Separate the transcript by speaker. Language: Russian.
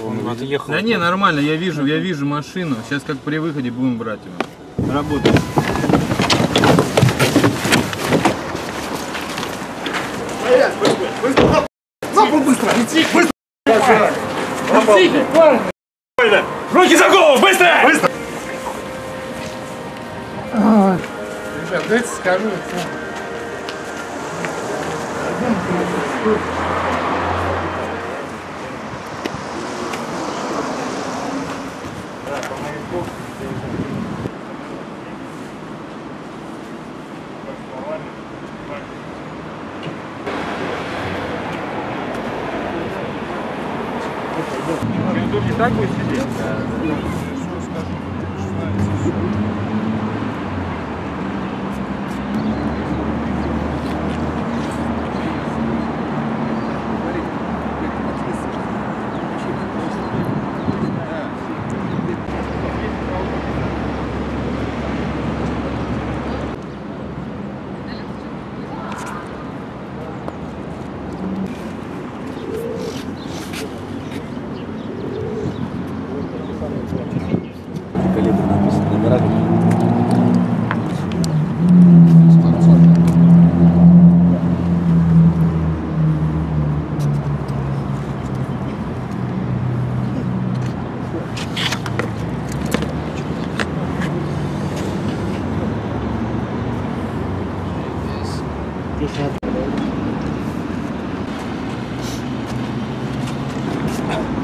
Speaker 1: Он отъехал.
Speaker 2: Да не, нормально, я вижу машину. Сейчас как при выходе будем брать его. Работаем.
Speaker 3: Быстро! Быстро! Руки за голову! Быстро! Быстро!
Speaker 4: Ребят, дайте скажу.
Speaker 3: Не так будет сидеть?
Speaker 1: Калибр написан, номера какие? Здесь